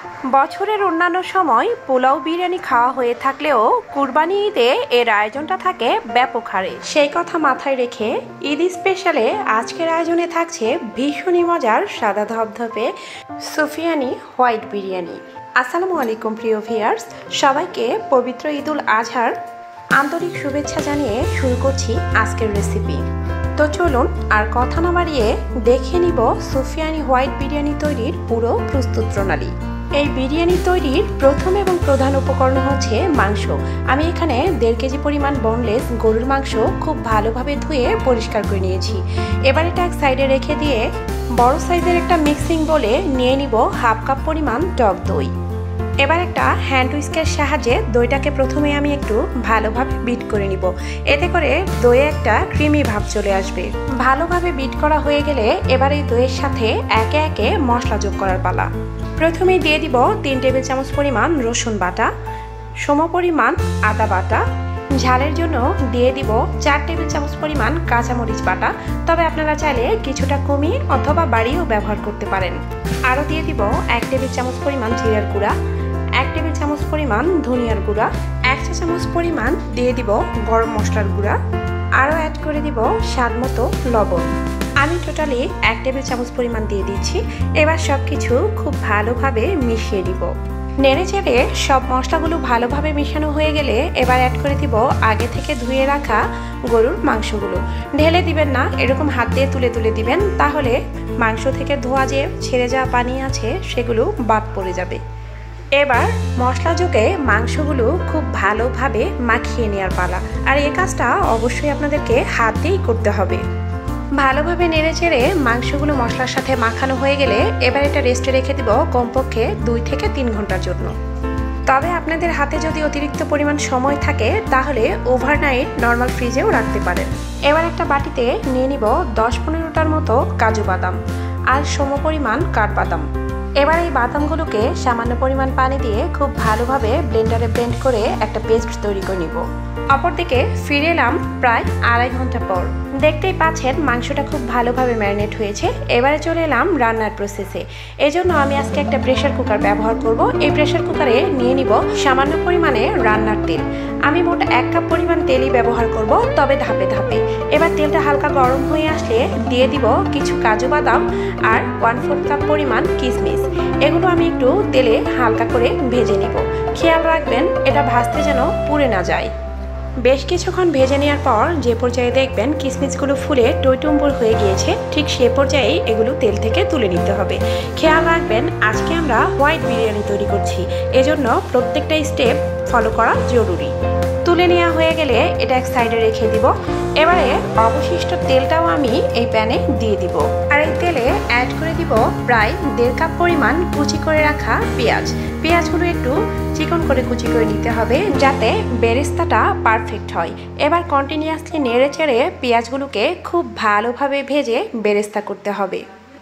বছরের অন্যান্য সময় পোলাও বিরিয়ানি খাওয়া হয়ে থাকলেও কুরবানি ঈদে এর আয়োজনটা থাকে ব্যাপক হারে। সেই কথা মাথায় রেখে ঈদ স্পেশালে আজকের আয়োজনে থাকছে ভীষণই মজার সাদা ধবধবে সুফিয়ানি হোয়াইট বিরিয়ানি। আসসালামু আলাইকুম প্রিয় ভিউয়ার্স, সবাইকে পবিত্র ঈদুল আজহার আন্তরিক শুভেচ্ছা জানিয়ে শুরু করছি আজকের রেসিপি। তো চলুন আর কথা না বাড়িয়ে দেখে নিব সুফিয়ানি হোয়াইট বিরিয়ানি তৈরির পুরো প্রস্তুত প্রণালী। এই বিরিয়ানি তৈরির প্রথম এবং প্রধান উপকরণ হচ্ছে মাংস। আমি এখানে 1.5 কেজি পরিমাণ বোনলেস গরুর মাংস খুব ভালোভাবে ধুয়ে পরিষ্কার করে নিয়েছি। এবার এটা এক সাইডে রেখে দিয়ে বড় সাইজের একটা মিক্সিং বোলে নিয়ে নিব 1/2 কাপ পরিমাণ টক দই। এবার একটা হ্যান্ড হুইস্কের সাহায্যে দইটাকে প্রথমে আমি একটু ভালোভাবে বিট করে নিব। এতে করে দইয়ে একটা ক্রিমি ভাব চলে আসবে। ভালোভাবে বিট করা হয়ে গেলে এবার এই দইয়ের সাথে একে একে মশলা যোগ করার পালা। প্রথমেই দিয়ে দিব 3 টেবিল চামচ পরিমাণ রসুন বাটা, সম পরিমাণ আদা বাটা, ঝালের জন্য দিয়ে দিব 4 টেবিল চামচ পরিমাণ কাঁচামরিচ বাটা, তবে আপনারা চাইলে কিছুটা কমিয়ে অথবা বাড়িয়েও ব্যবহার করতে পারেন। আরও দিয়ে দিব 1 টেবিল চামচ পরিমাণ জিরার গুঁড়া, 1 টেবিল চামচ পরিমাণ ধনিয়ার গুঁড়া, 1 চা চামচ পরিমাণ দিয়ে দিব গরম মশলার গুঁড়া, আরও অ্যাড করে দিব স্বাদ মতো লবণ। আমি টোটালি 1 টেবিল চামচ পরিমাণ দিয়ে দিচ্ছি। এবার সব কিছু খুব ভালোভাবে মিশিয়ে দিব। নেড়ে চেড়ে সব মশলাগুলো ভালোভাবে মিশানো হয়ে গেলে এবার অ্যাড করে দিব আগে থেকে ধুয়ে রাখা গরুর মাংসগুলো। ঢেলে দিবেন না, এরকম হাত দিয়ে তুলে তুলে দিবেন, তাহলে মাংস থেকে ধোয়া যে ছেড়ে যাওয়া পানি আছে সেগুলো বাদ পড়ে যাবে। এবার মশলা যোগে মাংসগুলো খুব ভালোভাবে মাখিয়ে নেওয়ার পালা, আর এই কাজটা অবশ্যই আপনাদেরকে হাত দিয়েই করতে হবে। ভালোভাবে নেড়ে চেড়ে মাংসগুলো মশলার সাথে মাখানো হয়ে গেলে এবার এটা রেস্টে রেখে দিব কমপক্ষে 2 থেকে 3 ঘন্টার জন্য। তবে আপনাদের হাতে যদি অতিরিক্ত পরিমাণ সময় থাকে তাহলে ওভারনাইট নর্মাল ফ্রিজেও রাখতে পারেন। এবার একটা বাটিতে নিয়ে নিব 10-15টার মতো কাজু বাদাম আর সম পরিমাণ কাঠবাদাম। এবার এই বাদামগুলোকে সামান্য পরিমাণ পানি দিয়ে খুব ভালোভাবে ব্লেন্ডারে ব্লেন্ড করে একটা পেস্ট তৈরি করে নিব। অপরদিকে ফিরে এলাম প্রায় 2.5 ঘন্টা পর। দেখতেই পাচ্ছেন মাংসটা খুব ভালোভাবে ম্যারিনেট হয়েছে। এবারে চলে এলাম রান্নার প্রসেসে। এজন্য আমি আজকে একটা প্রেসার কুকার ব্যবহার করব। এই প্রেসার কুকারে নিয়ে নিব সামান্য পরিমাণে রান্নার তেল। আমি মোট 1 কাপ পরিমাণ তেলই ব্যবহার করব, তবে ধাপে ধাপে। এবার তেলটা হালকা গরম হয়ে আসলে দিয়ে দিব কিছু কাজু বাদাম আর 1/4 কাপ পরিমাণ কিশমিশ। এগুলো আমি একটু তেলে হালকা করে ভেজে নিব। খেয়াল রাখবেন এটা ভাজতে যেন পুড়ে না যায়। বেশ কিছুক্ষণ ভেজে নেওয়ার পর যে পর্যায়ে দেখবেন কিশমিশগুলো ফুলে টইটুম্বর হয়ে গিয়েছে, ঠিক সে পর্যায়ে এগুলো তেল থেকে তুলে নিতে হবে। খেয়াল রাখবেন আজকে আমরা হোয়াইট বিরিয়ানি তৈরি করছি, এজন্য প্রত্যেকটা স্টেপ ফলো করা জরুরি। তুলে নেওয়া হয়ে গেলে এটা এক সাইডে রেখে দিব। এবারে অবশিষ্ট তেলটাও আমি এই প্যানে দিয়ে দিব, আর এই তেলে অ্যাড করে দিব প্রায় 1.5 কাপ পরিমাণ কুচি করে রাখা পেঁয়াজ। পেঁয়াজগুলো একটু চিকন করে কুচি করে নিতে হবে যাতে বেরেস্তাটা পারফেক্ট হয়। এবার কন্টিনিউয়াসলি নেড়ে চেড়ে পেঁয়াজগুলোকে খুব ভালোভাবে ভেজে বেরেস্তা করতে হবে।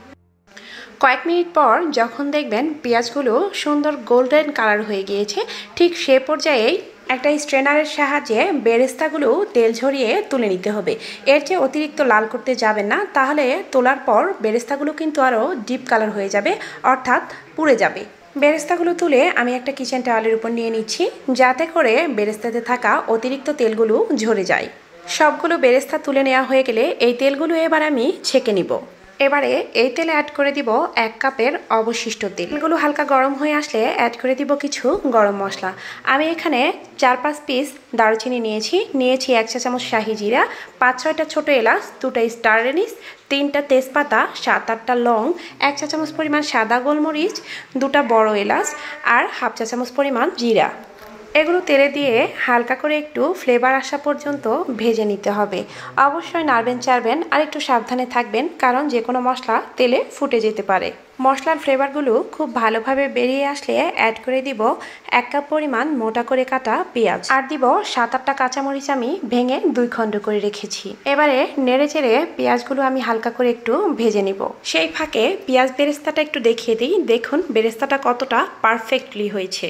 কয়েক মিনিট পর যখন দেখবেন পেঁয়াজগুলো সুন্দর গোল্ডেন কালার হয়ে গিয়েছে, ঠিক সে পর্যায়েই একটা স্ট্রেনারের সাহায্যে বেরেস্তাগুলো তেল ঝরিয়ে তুলে নিতে হবে। এর চেয়ে অতিরিক্ত লাল করতে যাবেন না, তাহলে তোলার পর বেরেস্তাগুলো কিন্তু আরও ডিপ কালার হয়ে যাবে, অর্থাৎ পুড়ে যাবে। বেরেস্তাগুলো তুলে আমি একটা কিচেন টাওয়ালের উপর নিয়ে নিচ্ছি, যাতে করে বেরেস্তাতে থাকা অতিরিক্ত তেলগুলো ঝরে যায়। সবগুলো বেরেস্তা তুলে নেওয়া হয়ে গেলে এই তেলগুলো এবার আমি ছেঁকে নিব। এবারে এই তেলে অ্যাড করে দিব 1 কাপের অবশিষ্ট তেল। তেলগুলো হালকা গরম হয়ে আসলে অ্যাড করে দিব কিছু গরম মশলা। আমি এখানে 4-5 পিস দারুচিনি নিয়েছি 1 চা চামচ শাহি জিরা, 5-6টা ছোট এলাচ, 2টা স্টার এনিস, 3টা তেজপাতা, 7-8টা লং, 1 চা চামচ পরিমাণ সাদা গোলমরিচ, 2টা বড় এলাচ আর 1/2 চা চামচ পরিমাণ জিরা। এগুলো তেলে দিয়ে হালকা করে একটু ফ্লেভার আসা পর্যন্ত ভেজে নিতে হবে। অবশ্যই নাড়বেন চাড়বেন আর একটু সাবধানে থাকবেন, কারণ যে কোনো মশলা তেলে ফুটে যেতে পারে। মশলার ফ্লেভারগুলো খুব ভালোভাবে বেরিয়ে আসলে অ্যাড করে দিব 1 কাপ পরিমাণ মোটা করে কাটা পেঁয়াজ, আর দিব 7-8টা কাঁচামরিচ আমি ভেঙে 2 খণ্ড করে রেখেছি। এবারে নেড়ে চেড়ে পেঁয়াজগুলো আমি হালকা করে একটু ভেজে নিব। সেই ফাঁকে পেঁয়াজ বেরেস্তাটা একটু দেখিয়ে দিই। দেখুন বেরেস্তাটা কতটা পারফেক্টলি হয়েছে।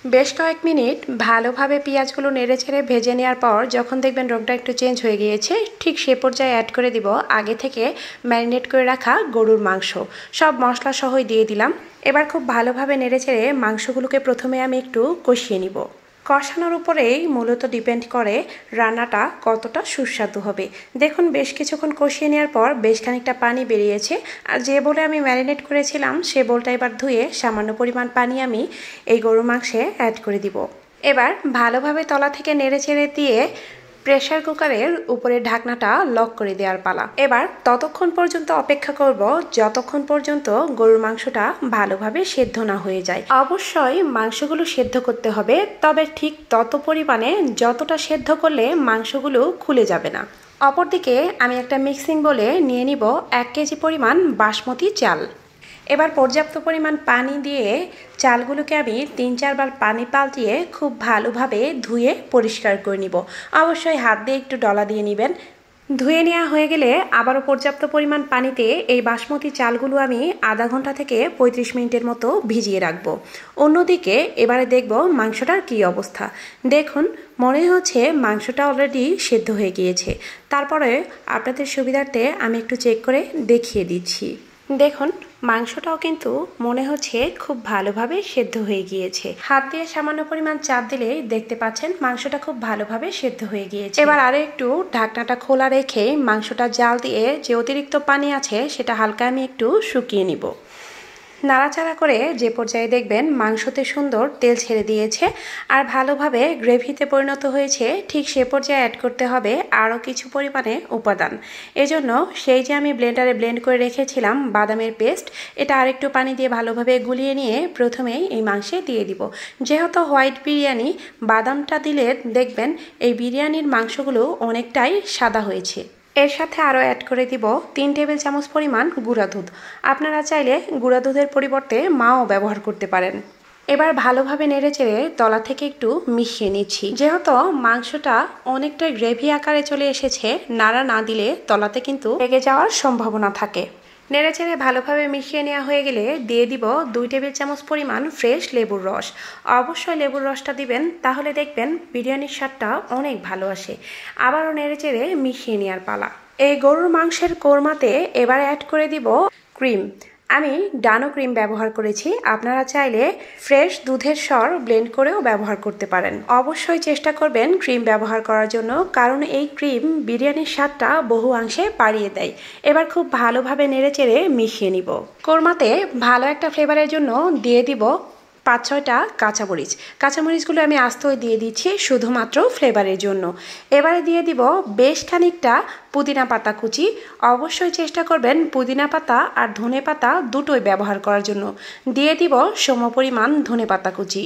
বেশ কয়েক মিনিট ভালোভাবে পেঁয়াজগুলো নেড়েচেড়ে ভেজে নেওয়ার পর যখন দেখবেন রংটা একটু চেঞ্জ হয়ে গিয়েছে, ঠিক সে পর্যায়ে অ্যাড করে দিব আগে থেকে ম্যারিনেট করে রাখা গরুর মাংস। সব মশলা সহই দিয়ে দিলাম। এবার খুব ভালোভাবে নেড়েচেড়ে মাংসগুলোকে প্রথমে আমি একটু কষিয়ে নিব। কষানোর উপরেই মূলত ডিপেন্ড করে রান্নাটা কতটা সুস্বাদু হবে। দেখুন বেশ কিছুক্ষণ কষিয়ে নেওয়ার পর বেশ খানিকটা পানি বেরিয়েছে। আর যে বলে আমি ম্যারিনেট করেছিলাম সে বোলটা এবার ধুয়ে সামান্য পরিমাণ পানি আমি এই গরুর মাংসে অ্যাড করে দিব। এবার ভালোভাবে তলা থেকে নেড়েচেড়ে দিয়ে প্রেসার কুকারের উপরে ঢাকনাটা লক করে দেওয়ার পালা। এবার ততক্ষণ পর্যন্ত অপেক্ষা করব যতক্ষণ পর্যন্ত গরুর মাংসটা ভালোভাবে সেদ্ধ না হয়ে যায়। অবশ্যই মাংসগুলো সেদ্ধ করতে হবে, তবে ঠিক তত পরিমাণে যতটা সেদ্ধ করলে মাংসগুলো খুলে যাবে না। অপরদিকে আমি একটা মিক্সিং বলে নিয়ে নিব 1 কেজি পরিমাণ বাসমতি চাল। এবার পর্যাপ্ত পরিমাণ পানি দিয়ে চালগুলোকে আমি 3-4 বার পানি পাল্টিয়ে খুব ভালোভাবে ধুয়ে পরিষ্কার করে নিব। অবশ্যই হাত দিয়ে একটু ডলা দিয়ে নেবেন। ধুয়ে নেওয়া হয়ে গেলে আবারও পর্যাপ্ত পরিমাণ পানিতে এই বাসমতি চালগুলো আমি আধা ঘন্টা থেকে 35 মিনিটের মতো ভিজিয়ে রাখবো। অন্যদিকে এবারে দেখব মাংসটার কী অবস্থা। দেখুন মনে হচ্ছে মাংসটা অলরেডি সেদ্ধ হয়ে গিয়েছে। তারপরে আপনাদের সুবিধার্থে আমি একটু চেক করে দেখিয়ে দিচ্ছি। দেখুন মাংসটাও কিন্তু মনে হচ্ছে খুব ভালোভাবে সেদ্ধ হয়ে গিয়েছে। হাত দিয়ে সামান্য পরিমাণ চাপ দিলেই দেখতে পাচ্ছেন মাংসটা খুব ভালোভাবে সেদ্ধ হয়ে গিয়েছে। এবার আরো একটু ঢাকনাটা খোলা রেখে মাংসটা জাল দিয়ে যে অতিরিক্ত পানি আছে সেটা হালকা আমি একটু শুকিয়ে নিব। নাড়াচাড়া করে যে পর্যায়ে দেখবেন মাংসতে সুন্দর তেল ছেড়ে দিয়েছে আর ভালোভাবে গ্রেভিতে পরিণত হয়েছে, ঠিক সে পর্যায়ে অ্যাড করতে হবে আরও কিছু পরিমাণে উপাদান। এজন্য সেই যে আমি ব্লেন্ডারে ব্লেন্ড করে রেখেছিলাম বাদামের পেস্ট, এটা আরেকটু পানি দিয়ে ভালোভাবে গুলিয়ে নিয়ে প্রথমেই এই মাংসে দিয়ে দিব। যেহেতু হোয়াইট বিরিয়ানি, বাদামটা দিলে দেখবেন এই বিরিয়ানির মাংসগুলো অনেকটাই সাদা হয়েছে। এর সাথে আরও অ্যাড করে দিব 3 টেবিল চামচ পরিমাণ গুঁড়া দুধ। আপনারা চাইলে গুঁড়া দুধের পরিবর্তে মাও ব্যবহার করতে পারেন। এবার ভালোভাবে নেড়েচেড়ে তলা থেকে একটু মিশিয়ে নিচ্ছি। যেহেতু মাংসটা অনেকটা গ্রেভি আকারে চলে এসেছে, নাড়া না দিলে তলাতে কিন্তু লেগে যাওয়ার সম্ভাবনা থাকে। নেড়েচেড়ে ভালোভাবে মিশিয়ে নেওয়া হয়ে গেলে দিয়ে দিব 2 টেবিল চামচ পরিমাণ ফ্রেশ লেবুর রস। অবশ্যই লেবুর রসটা দিবেন, তাহলে দেখবেন বিরিয়ানির স্বাদটা অনেক ভালো আসে। আবারও নেড়েচেড়ে মিশিয়ে নেওয়ার পালা। এই গরুর মাংসের কোরমাতে এবার অ্যাড করে দিব ক্রিম। আমি ডানো ক্রিম ব্যবহার করেছি, আপনারা চাইলে ফ্রেশ দুধের সর ব্লেন্ড করেও ব্যবহার করতে পারেন। অবশ্যই চেষ্টা করবেন ক্রিম ব্যবহার করার জন্য, কারণ এই ক্রিম বিরিয়ানির স্বাদটা বহু অংশে বাড়িয়ে দেয়। এবার খুব ভালোভাবে নেড়েচেড়ে মিশিয়ে নিব। কোরমাতে ভালো একটা ফ্লেভারের জন্য দিয়ে দিব 5-6টা কাঁচামরিচ। কাঁচামরিচগুলো আমি আস্তই দিয়ে দিচ্ছি শুধুমাত্র ফ্লেভারের জন্য। এবারে দিয়ে দিব বেশ খানিকটা পুদিনা পাতা কুচি। অবশ্যই চেষ্টা করবেন পুদিনা পাতা আর ধনে পাতা দুটোই ব্যবহার করার জন্য। দিয়ে দিব সমপরিমাণ ধনে পাতা কুচি।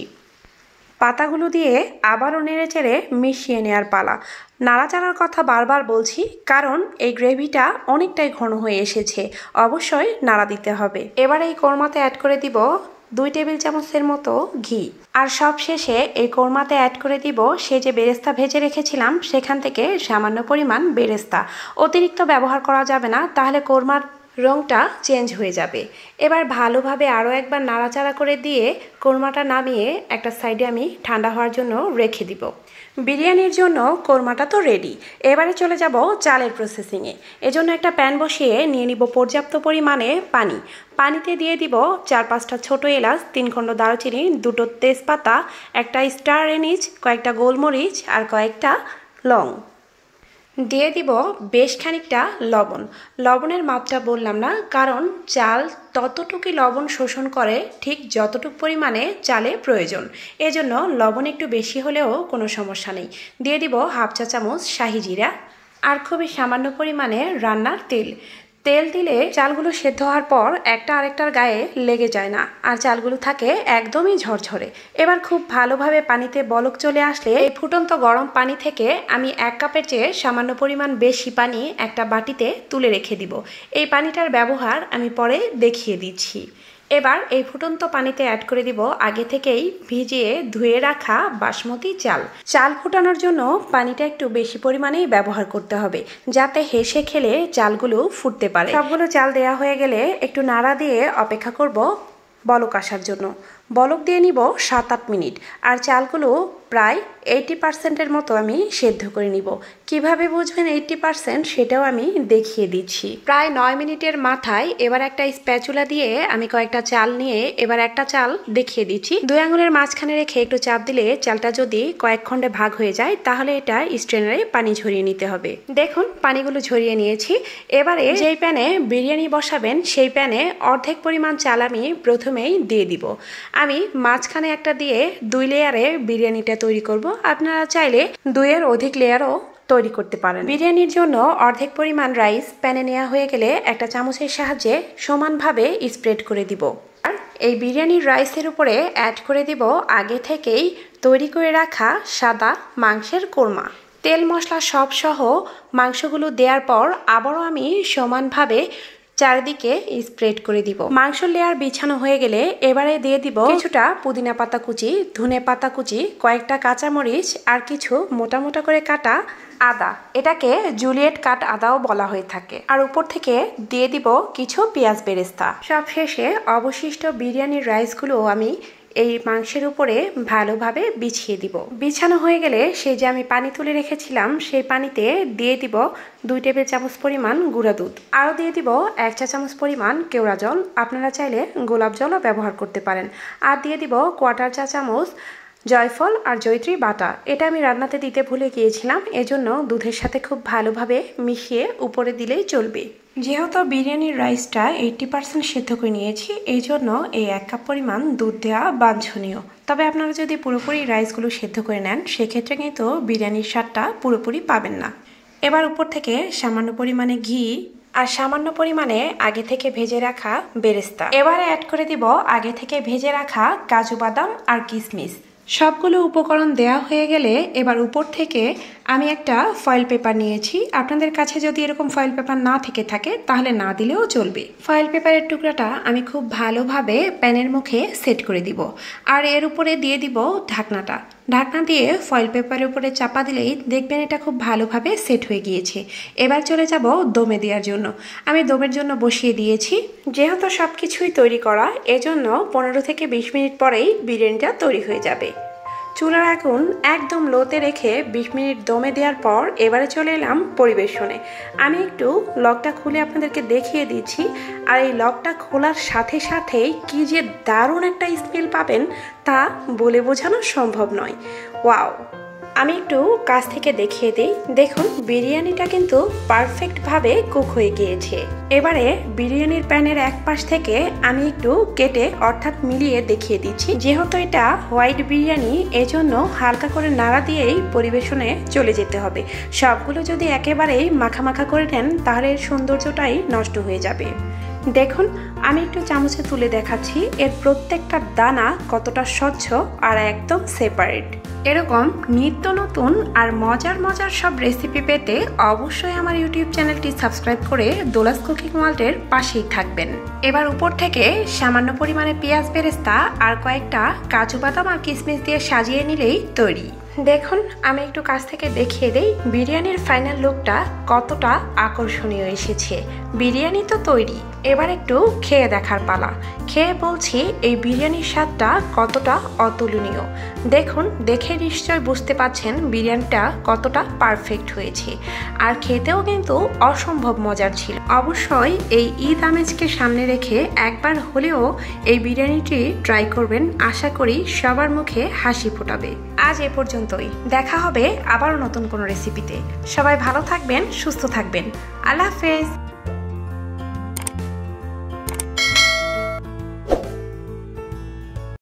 পাতাগুলো দিয়ে আবারও নেড়েচেড়ে মিশিয়ে নেওয়ার পালা। নাড়াচাড়ার কথা বারবার বলছি, কারণ এই গ্রেভিটা অনেকটাই ঘন হয়ে এসেছে, অবশ্যই নাড়া দিতে হবে। এবার এই কোরমাতে অ্যাড করে দিব 2 টেবিল চামচের মতো ঘি। আর সব শেষে এই কোরমাতে অ্যাড করে দিব সে যে বেরেস্তা ভেজে রেখেছিলাম সেখান থেকে সামান্য পরিমাণ বেরেস্তা। অতিরিক্ত ব্যবহার করা যাবে না, তাহলে কোরমার রংটা চেঞ্জ হয়ে যাবে। এবার ভালোভাবে আরও একবার নাড়াচাড়া করে দিয়ে কোরমাটা নামিয়ে একটা সাইডে আমি ঠান্ডা হওয়ার জন্য রেখে দিব। বিরিয়ানির জন্য কোরমাটা তো রেডি। এবারে চলে যাব চালের প্রসেসিংয়ে। এজন্য একটা প্যান বসিয়ে নিয়ে নিব পর্যাপ্ত পরিমাণে পানি। পানিতে দিয়ে দিব 4-5টা ছোটো এলাচ, 3 খণ্ড দারুচিনি, 2টো তেজপাতা, একটা স্টার এনিজ, কয়েকটা গোলমরিচ আর কয়েকটা লং। দিয়ে দিব বেশ খানিকটা লবণ। লবণের মাপটা বললাম না, কারণ চাল ততটুকুই লবণ শোষণ করে ঠিক যতটুকু পরিমাণে চালে প্রয়োজন। এজন্য লবণ একটু বেশি হলেও কোনো সমস্যা নেই। দিয়ে দিব 1/2 চা চামচ শাহি জিরা আর খুবই সামান্য পরিমাণে রান্নার তেল। তেল দিলে চালগুলো সেদ্ধ হওয়ার পর একটা আরেকটার গায়ে লেগে যায় না, আর চালগুলো থাকে একদমই ঝরঝরে। এবার খুব ভালোভাবে পানিতে বলক চলে আসলে এই ফুটন্ত গরম পানি থেকে আমি 1 কাপের চেয়ে সামান্য পরিমাণ বেশি পানি একটা বাটিতে তুলে রেখে দিব। এই পানিটার ব্যবহার আমি পরে দেখিয়ে দিচ্ছি। এবার এই ফুটন্ত পানিতে অ্যাড করে দিব আগে থেকেই ভিজিয়ে ধুয়ে রাখা বাসমতি চাল। চাল ফুটানোর জন্য পানিটা একটু বেশি পরিমাণেই ব্যবহার করতে হবে, যাতে হেসে খেলে চালগুলো ফুটতে পারে। সবগুলো চাল দেয়া হয়ে গেলে একটু নাড়া দিয়ে অপেক্ষা করব বলক আসার জন্য। বলক দিয়ে নিব 7-8 মিনিট। আর চালগুলো প্রায় 80% মতো আমি সেদ্ধ করে নিব। কিভাবে বুঝবেন 80% সেটাও আমি দেখিয়ে দিচ্ছি। প্রায় 9 মিনিটের মাথায় এবার একটা স্প্যাচুলা দিয়ে আমি কয়েকটা চাল নিয়ে এবার একটা চাল দেখিয়ে দিচ্ছি। 2 আঙুলের মাঝখানে রেখে একটু চাপ দিলে চালটা যদি কয়েক খণ্ডে ভাগ হয়ে যায় তাহলে এটা স্ট্রেনারে পানি ঝরিয়ে নিতে হবে। দেখুন পানিগুলো ঝরিয়ে নিয়েছি। এবারে যেই প্যানে বিরিয়ানি বসাবেন সেই প্যানে অর্ধেক পরিমাণ চাল আমি প্রথমেই দিয়ে দিব। আমি মাঝখানে একটা দিয়ে 2 লেয়ারে বিরিয়ানিটা তৈরি করব। আপনারা চাইলে 2 এর অধিক লেয়ারও তৈরি করতে পারেন। বিরিয়ানির জন্য অর্ধেক পরিমাণ রাইস প্যানে নেওয়া হয়ে গেলে একটা চামচের সাহায্যে সমানভাবে স্প্রেড করে দিব। আর এই বিরিয়ানির রাইসের উপরে অ্যাড করে দিব আগে থেকেই তৈরি করে রাখা সাদা মাংসের কোরমা। তেল মশলা সব সহ মাংসগুলো দেওয়ার পর আবারও আমি সমানভাবে চারিদিকে স্প্রেড করে দিব। মাংস লেয়ার বিছানো হয়ে গেলে এবারে দিয়ে দিব কিছুটা পুদিনা পাতা কুচি, ধনে পাতা কুচি, কয়েকটা কাঁচামরিচ আর কিছু মোটা মোটা করে কাটা আদা। এটাকে জুলিয়েট কাট আদাও বলা হয়ে থাকে। আর উপর থেকে দিয়ে দিব কিছু পেঁয়াজ বেরেস্তা। সব শেষে অবশিষ্ট বিরিয়ানির রাইসগুলো আমি এই মাংসের উপরে ভালোভাবে বিছিয়ে দিব। বিছানো হয়ে গেলে সেই যে আমি পানি তুলে রেখেছিলাম সেই পানিতে দিয়ে দিব 2 টেবিল চামচ পরিমাণ গুঁড়া দুধ। আরও দিয়ে দিব 1 চা চামচ পরিমাণ কেওড়া জল। আপনারা চাইলে গোলাপ জলও ব্যবহার করতে পারেন। আর দিয়ে দিব 1/4 চা চামচ জয়ফল আর জয়ত্রী বাটা। এটা আমি রান্নাতে দিতে ভুলে গিয়েছিলাম, এজন্য দুধের সাথে খুব ভালোভাবে মিশিয়ে উপরে দিলেই চলবে। যেহেতু বিরিয়ানির রাইসটা 80% সেদ্ধ করে নিয়েছি, এই জন্য এই 1 কাপ পরিমাণ দুধ দেওয়া বাঞ্ছনীয়। তবে আপনারা যদি পুরোপুরি রাইসগুলো সেদ্ধ করে নেন সেক্ষেত্রে কিন্তু বিরিয়ানির স্বাদটা পুরোপুরি পাবেন না। এবার উপর থেকে সামান্য পরিমাণে ঘি আর সামান্য পরিমাণে আগে থেকে ভেজে রাখা বেরেস্তা। এবারে অ্যাড করে দিব আগে থেকে ভেজে রাখা কাজু বাদাম আর কিশমিশ। সবগুলো উপকরণ দেওয়া হয়ে গেলে এবার উপর থেকে আমি একটা ফয়েল পেপার নিয়েছি। আপনাদের কাছে যদি এরকম ফয়েল পেপার না থেকে থাকে তাহলে না দিলেও চলবে। ফয়েল পেপারের টুকরাটা আমি খুব ভালোভাবে প্যানের মুখে সেট করে দিব। আর এর উপরে দিয়ে দিব ঢাকনাটা। ঢাকনা দিয়ে ফয়েল পেপারের উপরে চাপা দিলেই দেখবেন এটা খুব ভালোভাবে সেট হয়ে গিয়েছে। এবার চলে যাব দমে দেওয়ার জন্য। আমি দমের জন্য বসিয়ে দিয়েছি। যেহেতু সব কিছুই তৈরি করা, এজন্য 15 থেকে 20 মিনিট পরেই বিরিয়ানিটা তৈরি হয়ে যাবে। চুলার আগুন একদম লোতে রেখে 20 মিনিট দমে দেওয়ার পর এবারে চলে এলাম পরিবেশনে। আমি একটু লকটা খুলে আপনাদেরকে দেখিয়ে দিচ্ছি। আর এই লকটা খোলার সাথে সাথেই কি যে দারুণ একটা স্মেল পাবেন তা বলে বোঝানো সম্ভব নয়। ওয়াও! আমি একটু কাছ থেকে দেখিয়ে দিই। দেখুন বিরিয়ানিটা কিন্তু পারফেক্টভাবে কুক হয়ে গিয়েছে। এবারে বিরিয়ানির প্যানের এক পাশ থেকে আমি একটু কেটে অর্থাৎ মিলিয়ে দেখিয়ে দিচ্ছি। যেহেতু এটা হোয়াইট বিরিয়ানি এজন্য হালকা করে নাড়া দিয়েই পরিবেশনে চলে যেতে হবে। সবগুলো যদি একেবারেই মাখা মাখা করে নেন তাহলে এর সৌন্দর্যটাই নষ্ট হয়ে যাবে। দেখুন আমি একটু চামচে তুলে দেখাচ্ছি এর প্রত্যেকটা দানা কতটা স্বচ্ছ আর একদম সেপারেট। এরকম নিত্য নতুন আর মজার মজার সব রেসিপি পেতে অবশ্যই আমার ইউটিউব চ্যানেলটি সাবস্ক্রাইব করে দোলাস কুকিং ওয়ার্ল্ডের পাশেই থাকবেন। এবার উপর থেকে সামান্য পরিমাণে পেঁয়াজ বেরেস্তা আর কয়েকটা কাজু বাদাম আর কিশমিশ দিয়ে সাজিয়ে নিলেই তৈরি। দেখুন আমি একটু কাছ থেকে দেখিয়ে দেই বিরিয়ানির ফাইনাল লুকটা কতটা আকর্ষণীয় এসেছে। বিরিয়ানি তো তৈরি, এবার একটু খেয়ে দেখার পালা। খেয়ে বলছি এই বিরিয়ানির স্বাদটা কতটা অতুলনীয়। দেখুন দেখে নিশ্চয় বুঝতে পাচ্ছেন বিরিয়ানিটা কতটা পারফেক্ট হয়েছে। আর খেতেও কিন্তু অসম্ভব মজার ছিল। অবশ্যই এই ঈদ আমেজকে সামনে রেখে একবার হলেও এই বিরিয়ানিটি ট্রাই করবেন। আশা করি সবার মুখে হাসি ফোটাবে। আজ এ পর্যন্তই, দেখা হবে আবারও নতুন কোনো রেসিপিতে। সবাই ভালো থাকবেন, সুস্থ থাকবেন। আল্লাহ হাফেজ।